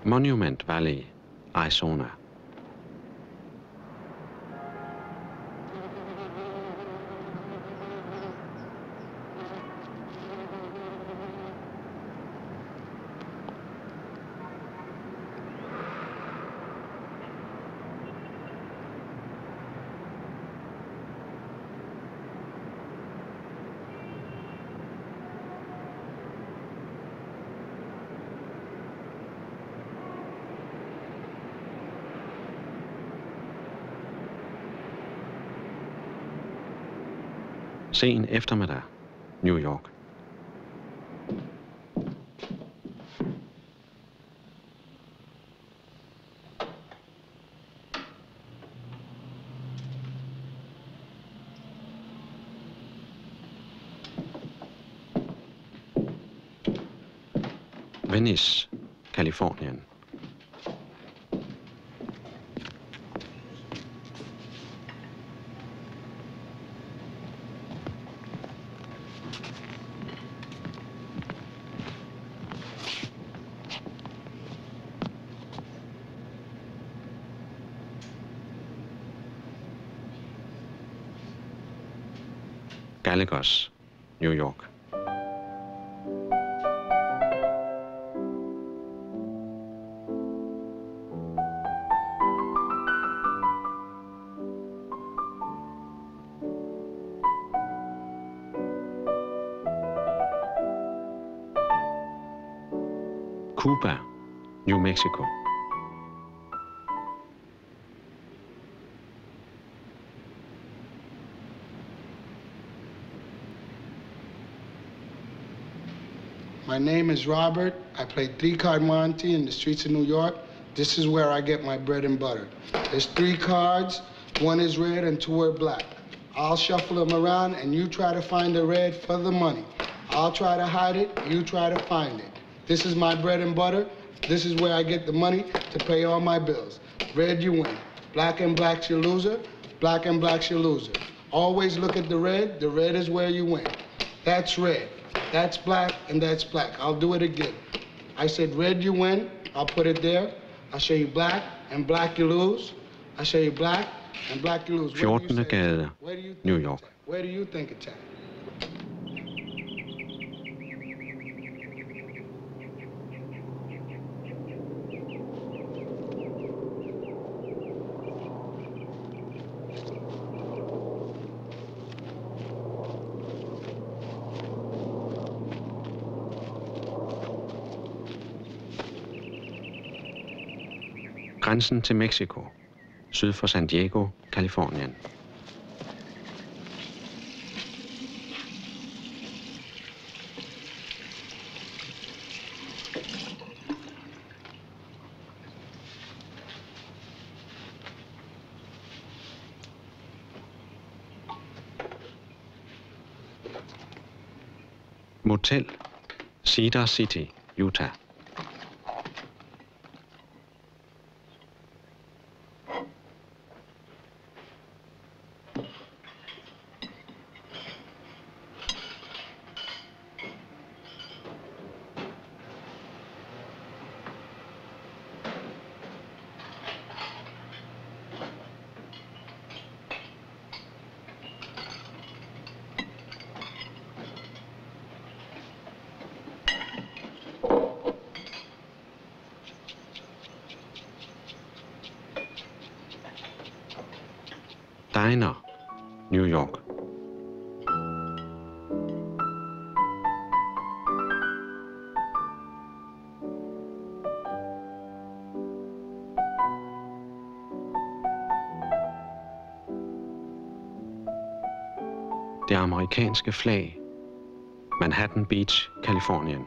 Monument Valley, Arizona. Sen eftermiddag, New York. Venice, Californien. Gallegos, New York. Cuba, New Mexico. My name is Robert. I play three-card Monte in the streets of New York. This is where I get my bread and butter. There's 3 cards, 1 is red and 2 are black. I'll shuffle them around and you try to find the red for the money. I'll try to hide it, you try to find it. This is my bread and butter. This is where I get the money to pay all my bills. Red, you win. Black and black's your loser. Black and black's your loser. Always look at the red. The red is where you win. That's red. That's black, and that's black. I'll do it again. I said red, you win. I'll put it there. I'll show you black, and black you lose. I'll show you black, and black you lose. 14. gade, New York. Where do you think it's at? Grænsen til Mexico, syd for San Diego, Californien. Motel, Cedar City, Utah. Diner, New York. Det amerikanske flag. Manhattan Beach, Californien.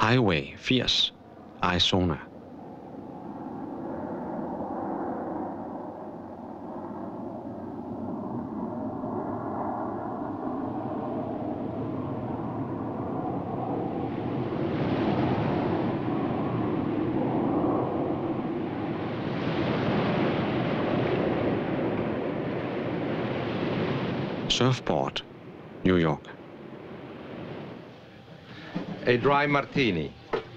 Highway 80, Arizona. Surfboard, New York. A dry martini.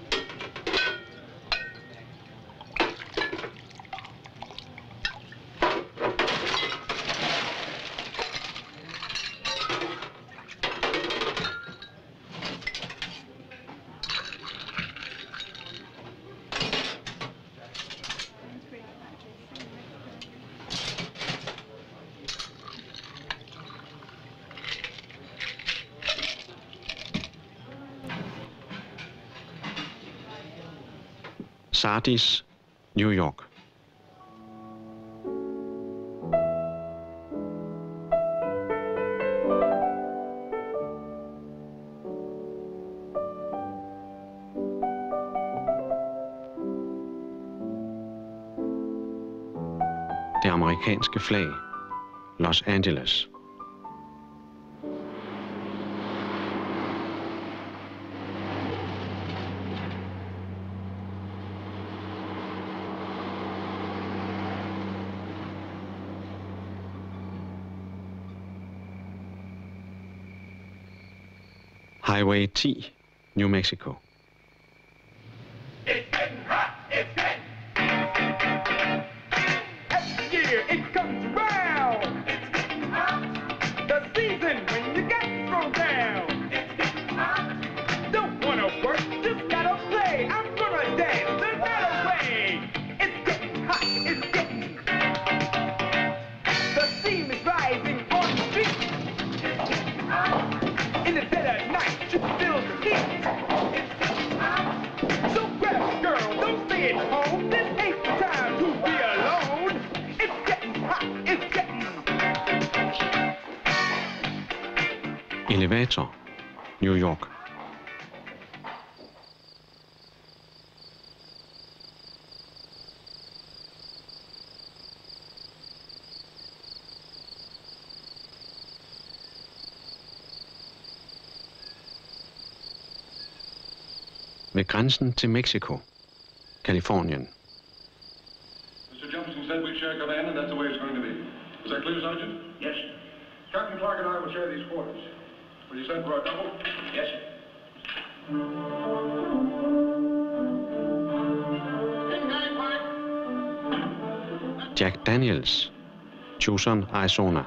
Sardis, New York. Det amerikanske flag, Los Angeles. Highway 10, New Mexico. It's getting hot, it's getting. Every year it comes around. It's getting hot. The season when you get thrown down. It's getting hot. Don't wanna work, just gotta play. I'm gonna dance the night away. It's getting hot, it's getting. The steam is rising on the street. It's getting hot. In the dead of night, you feel the heat. It's getting hot. So grab a girl, don't stay at home. This ain't the time to be alone. It's getting hot, it's getting. Elevator, New York. Ved grænsen til Mexico, Californien. Mr. Jefferson said we'd share command, and that's the way it's going to be. Is that clear, Sergeant? Yes, sir. Captain Clark and I will share these quarters. Will you send for our double? Yes, sir. Jack Daniels, Tucson, Arizona.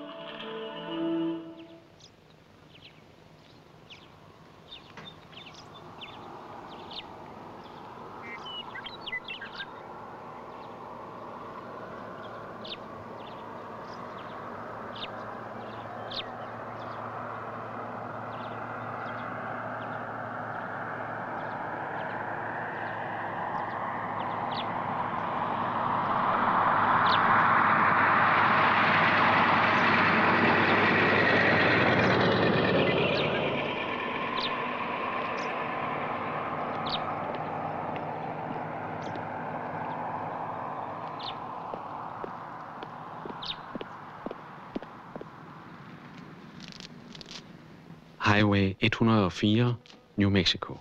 Highway 104, New Mexico.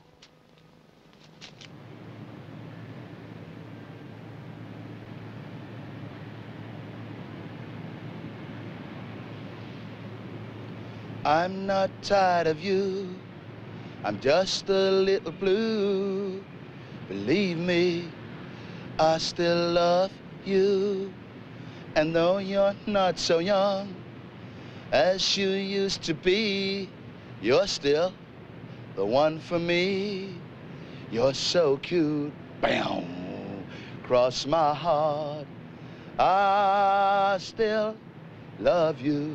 I'm not tired of you, I'm just a little blue. Believe me, I still love you. And though you're not so young as you used to be, you're still the one for me. You're so cute, bam, cross my heart. I still love you.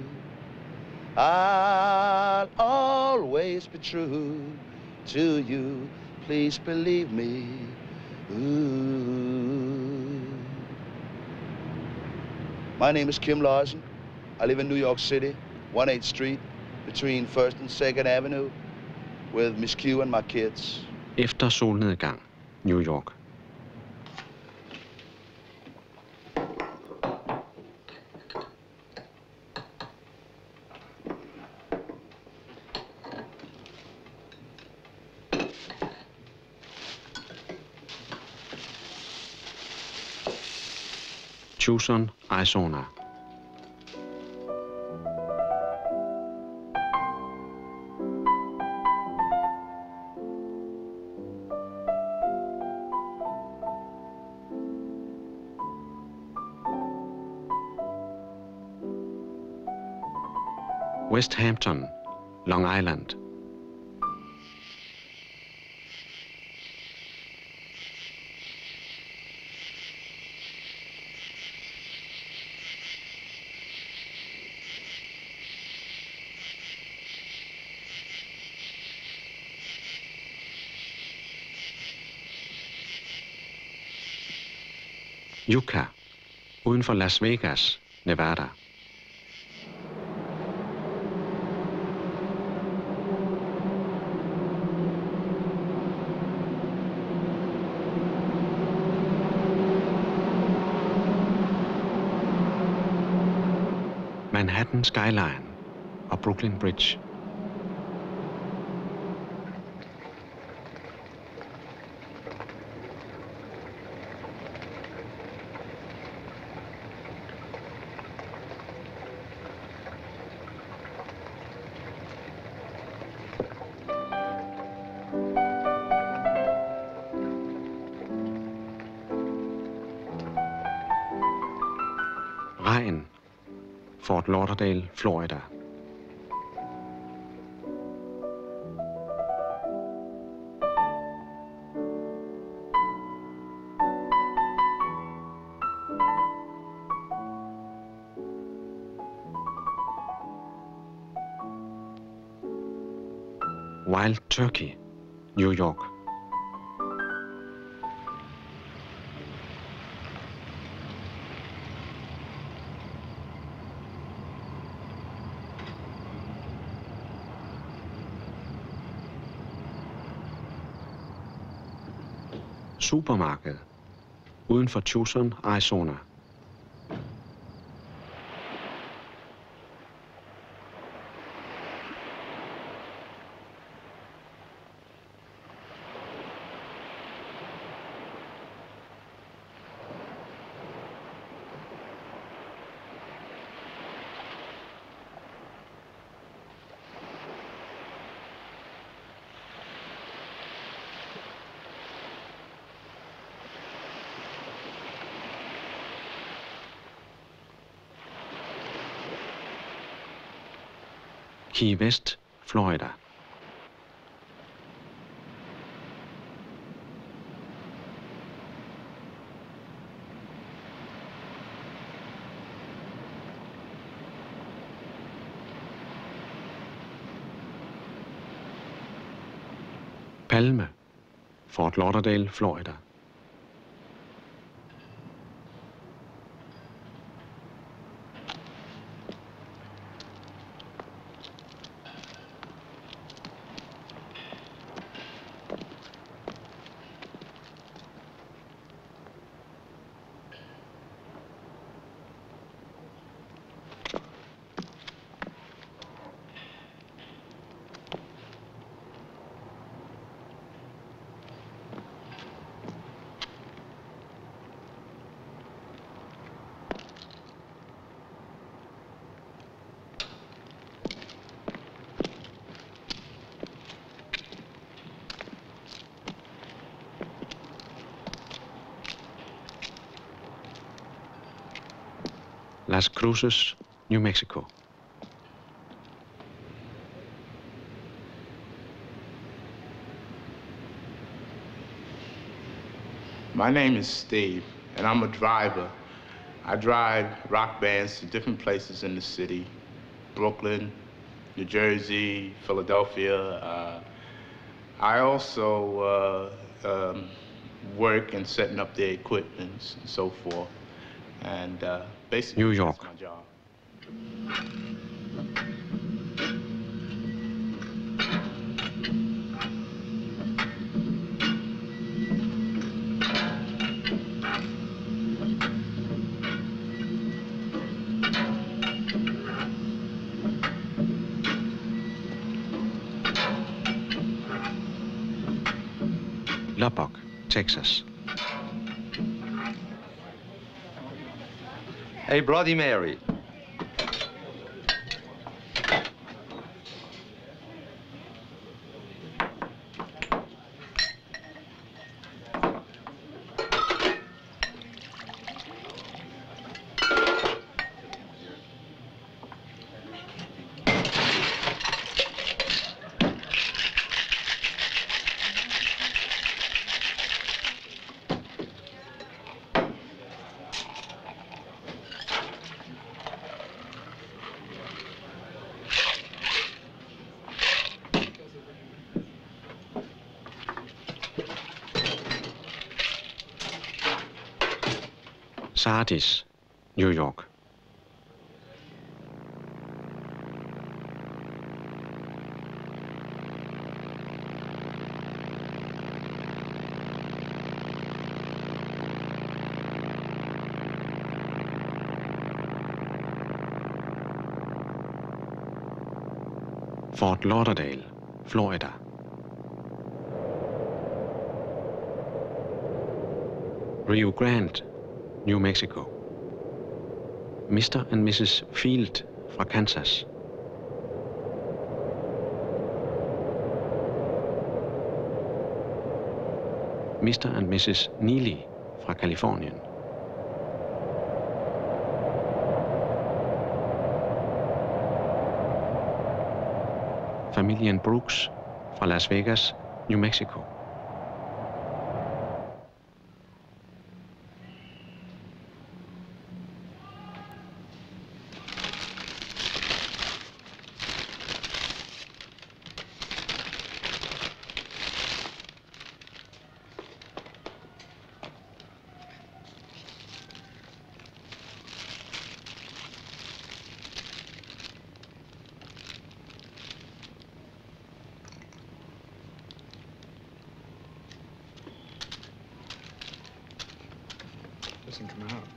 I'll always be true to you. Please believe me. Ooh. My name is Kim Larson. I live in New York City, 18th Street, between 1st and 2nd Avenue, with Miss Q and my kids. Efter solnedgang, New York. Tucson, Arizona. West Hampton, Long Island. Yucca, uden for Las Vegas, Nevada. Manhattan Skyline og Brooklyn Bridge. Regn, Fort Lauderdale, Florida. Wild Turkey, New York. Supermarked uden for Tucson, Arizona. Key West, Florida. Palme, Fort Lauderdale, Florida. Las Cruces, New Mexico. My name is Steve, and I'm a driver. I drive rock bands to different places in the city, Brooklyn, New Jersey, Philadelphia. I also work in setting up their equipment and so forth. And basically, New York. that's my job. Lubbock, Texas. A Bloody Mary. Sardis, New York. Fort Lauderdale, Florida. Rio Grande, New Mexico. Mr. and Mrs. Field fra Kansas. Mr. and Mrs. Neely fra Californien. Familien Brooks fra Las Vegas, New Mexico. Doesn't come out.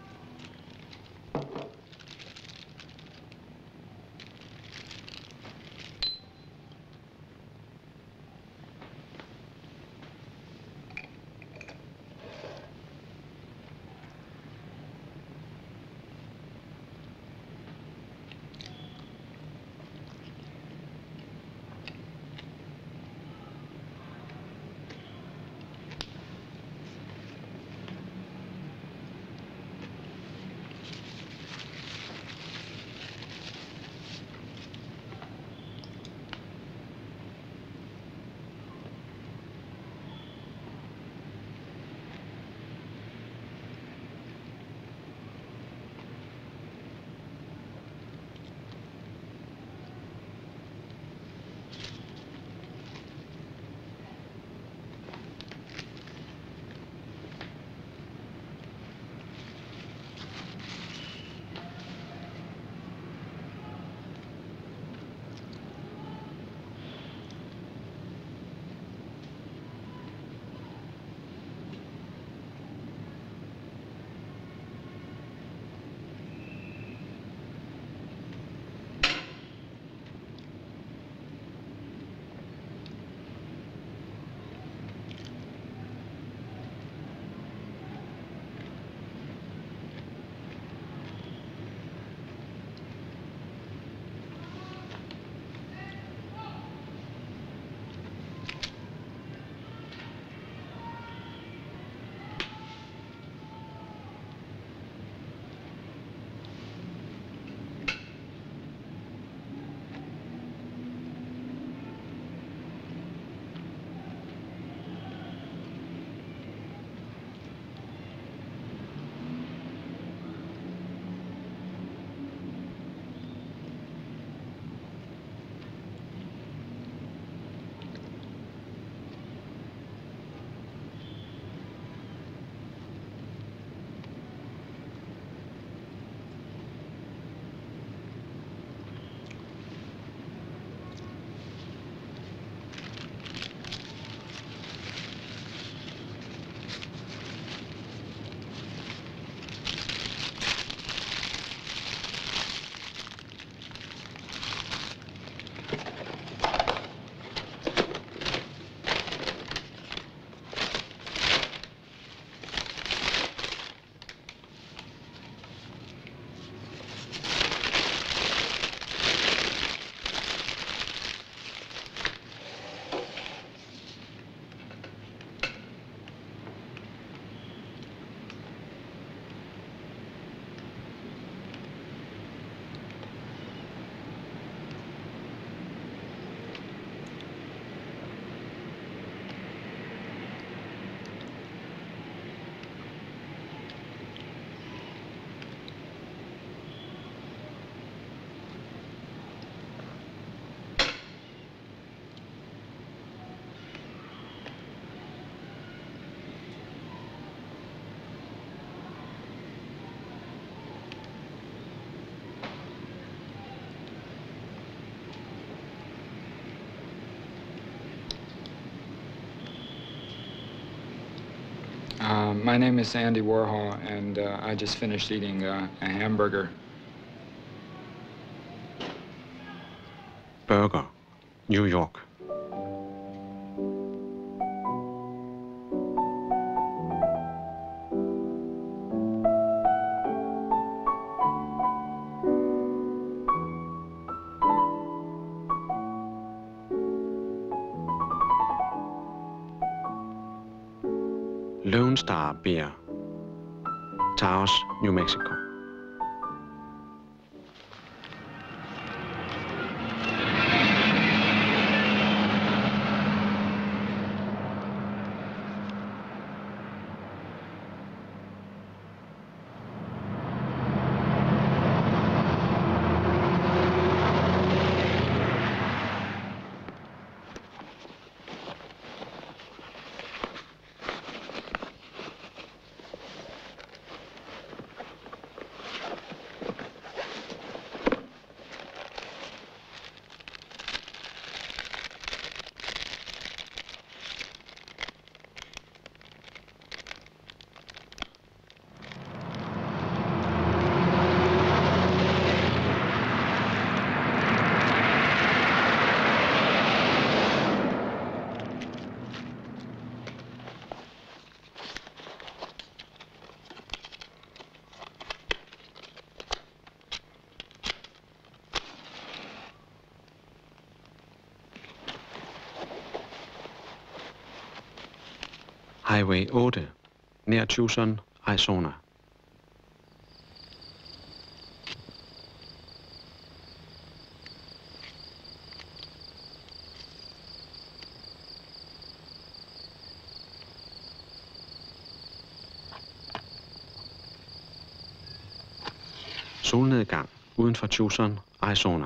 My name is Andy Warhol, and I just finished eating a hamburger. Burger, New York. Lone Star Beer, Taos, New Mexico. Highway 8, nær Tucson, Arizona. Solnedgang uden for Tucson, Arizona.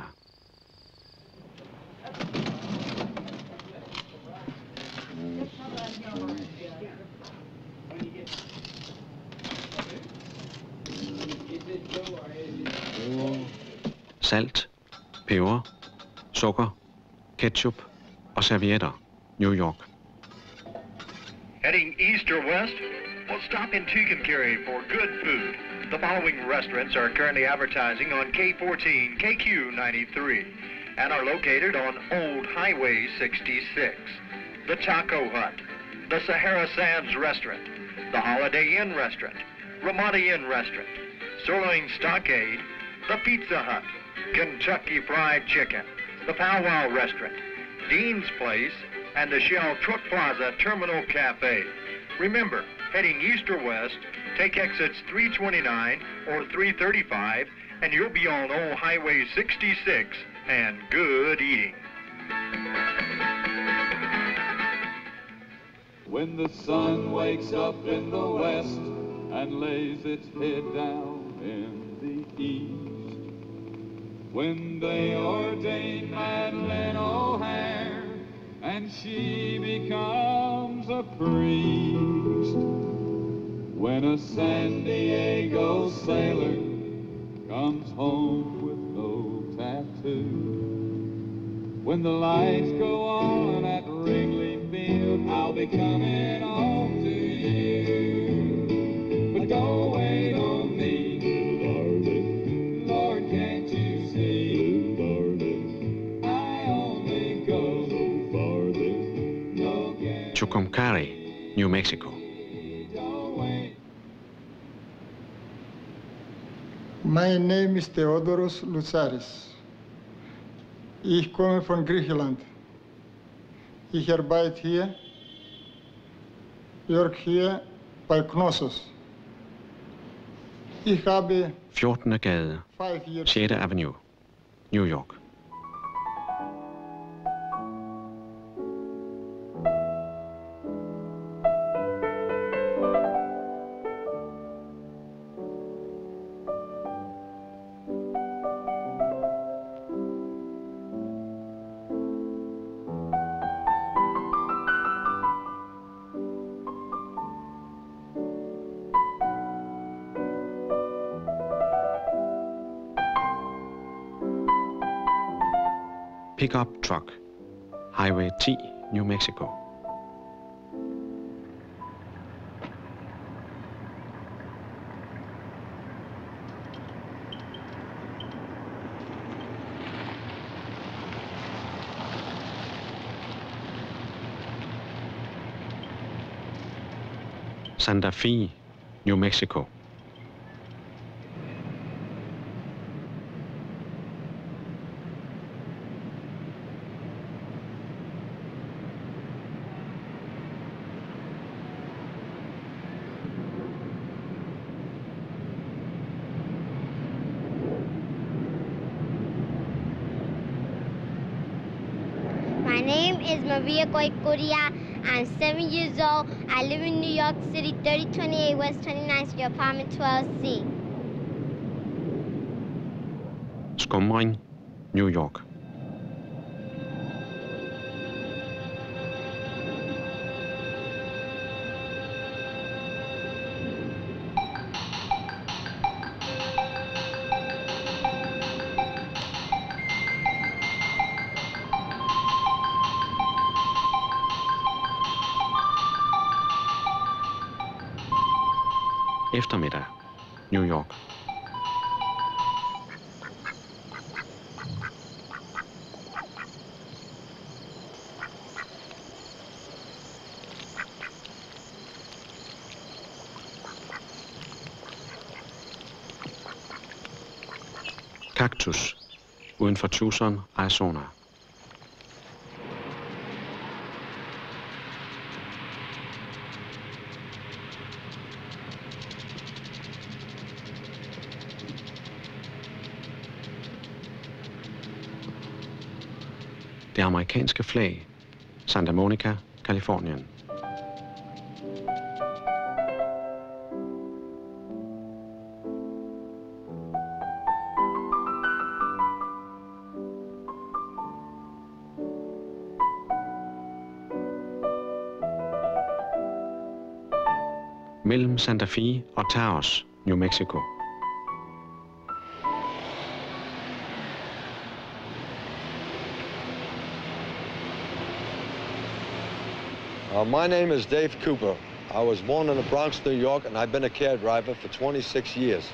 Salt, peber, sukker, ketchup og servietter, New York. Heading east or west? Well, stop in Tucumcari for good food. The following restaurants are currently advertising on K14, KQ93, and are located on Old Highway 66. The Taco Hut, the Sahara Sands Restaurant, the Holiday Inn Restaurant, Ramada Inn Restaurant, Sirloin Stockade, the Pizza Hut, Kentucky Fried Chicken, the Pow Wow Restaurant, Dean's Place, and the Shell Truck Plaza Terminal Cafe. Remember, heading east or west, take exits 329 or 335, and you'll be on Old Highway 66 and good eating. When the sun wakes up in the west and lays its head down in the east, when they ordain Madeleine O'Hare and she becomes a priest, when a San Diego sailor comes home with no tattoo, when the lights go on at Wrigley Field, I'll be coming home to you. But don't wait on me, Lord, can't you see? I only go Tucumcari, New Mexico. My name is Theodoros Loutsaris. Ich komme von Griechenland. Ich arbeite hier, work hier bei Knossos. Ich habe 14. gade, 6. Avenue, New York. Pickup truck, Highway 10, New Mexico. Santa Fe, New Mexico. My name is Maria Goycuria. I'm 7 years old. I live in New York City, 3028 West 29th Street, apartment 12C. Skumring, New York. Eftermiddag, New York. Cactus, uden for Tucson, Arizona. Det amerikanske flag, Santa Monica, Californien. Mellem Santa Fe og Taos, New Mexico. My name is Dave Cooper. I was born in the Bronx, New York, and I've been a cab driver for 26 years.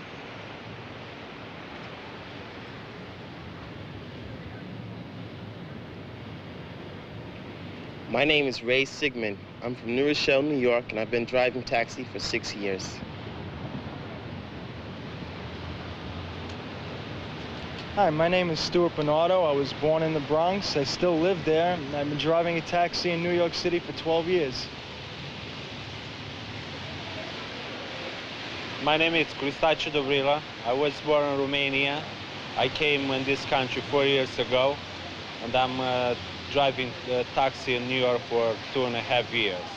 My name is Ray Sigmund. I'm from New Rochelle, New York, and I've been driving taxi for 6 years. Hi, my name is Stuart Bernardo. I was born in the Bronx. I still live there. I've been driving a taxi in New York City for 12 years. My name is Cristache Dobrila. I was born in Romania. I came in this country 4 years ago, and I'm driving a taxi in New York for 2.5 years.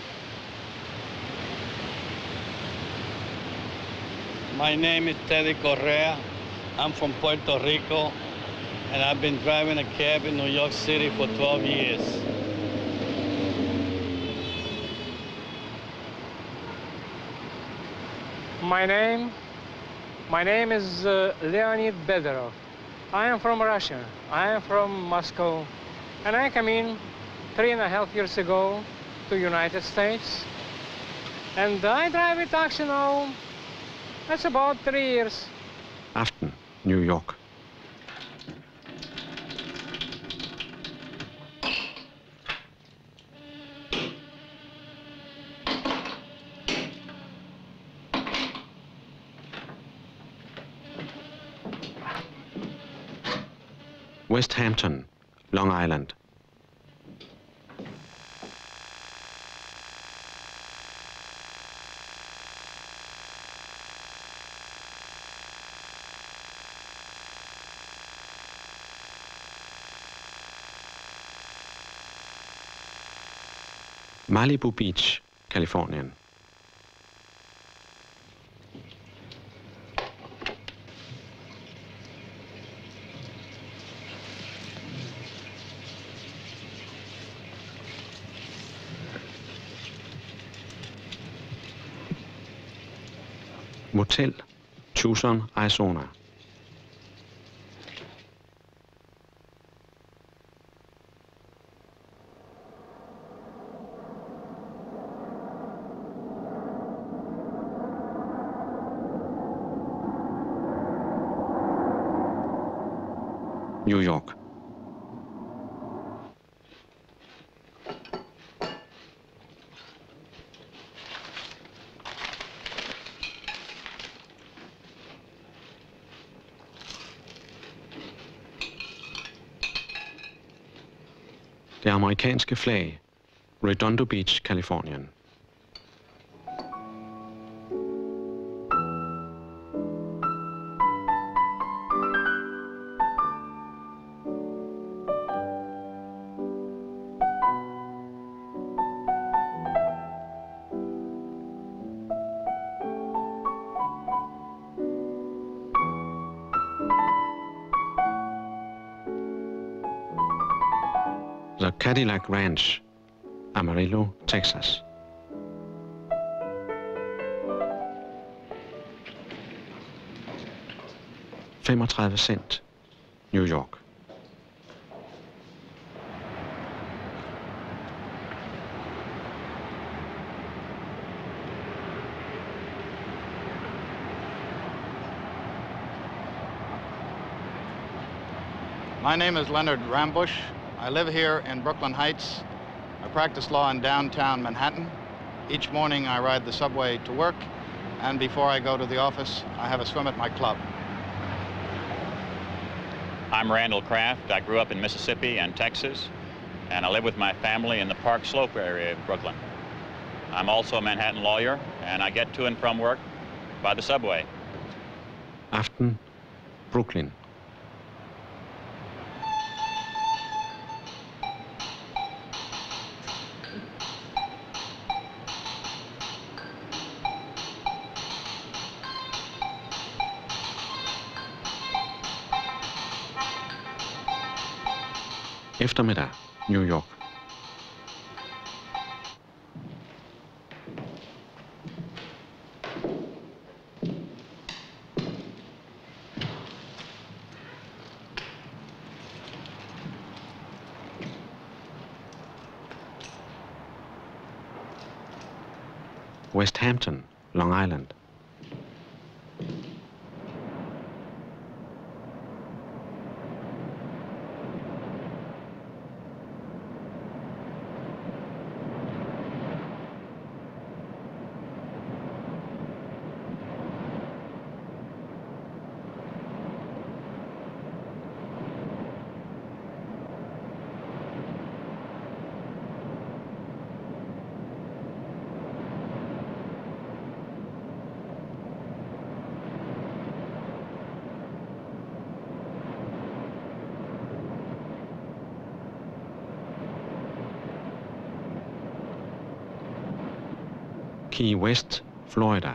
My name is Teddy Correa. I'm from Puerto Rico, and I've been driving a cab in New York City for 12 years. My name is Leonid Bedorov. I am from Russia. I am from Moscow, and I came in 3.5 years ago to United States, and I drive a taxi now. That's about 3 years. Aften, New York. West Hampton, Long Island. Malibu Beach, Californien. Motel, Tucson, Arizona. New York. Det amerikanske flag, Redondo Beach, Californien. The Cadillac Ranch, Amarillo, Texas. $35 cent, New York. My name is Leonard Rambush. I live here in Brooklyn Heights. I practice law in downtown Manhattan. Each morning I ride the subway to work, and before I go to the office, I have a swim at my club. I'm Randall Kraft. I grew up in Mississippi and Texas, and I live with my family in the Park Slope area of Brooklyn. I'm also a Manhattan lawyer, and I get to and from work by the subway. Aften, Brooklyn. Eftermiddag, New York. West Hampton, Long Island. Key West, Florida.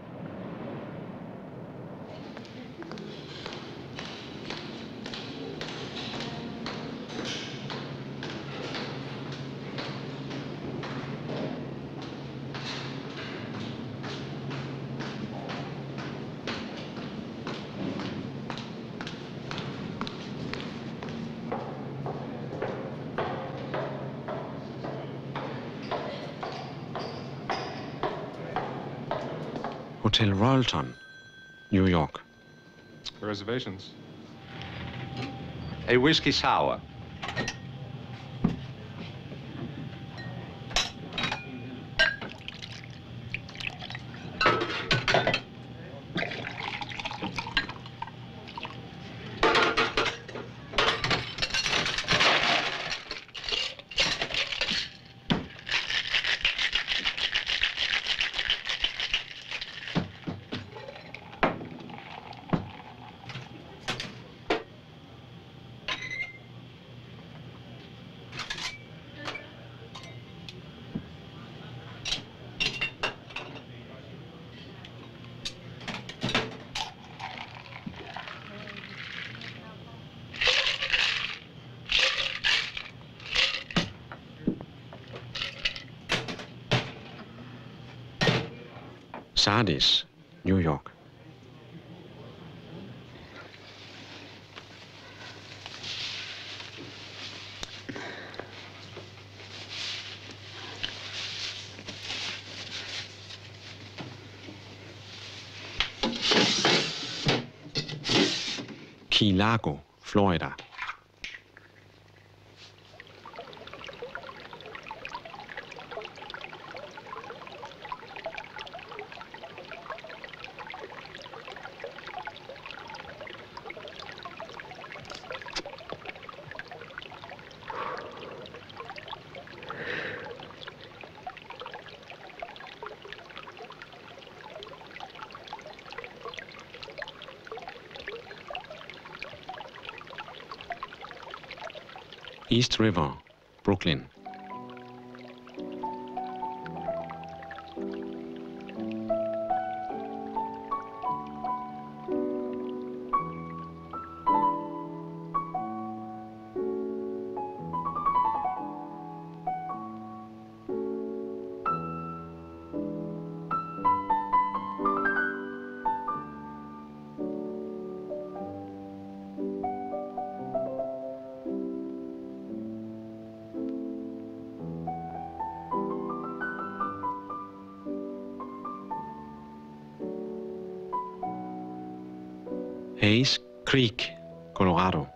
Hotel Royalton, New York. Reservations. A whiskey sour. Sardis, New York. Key Largo, Florida. East River, Brooklyn. Hayes Creek, Colorado.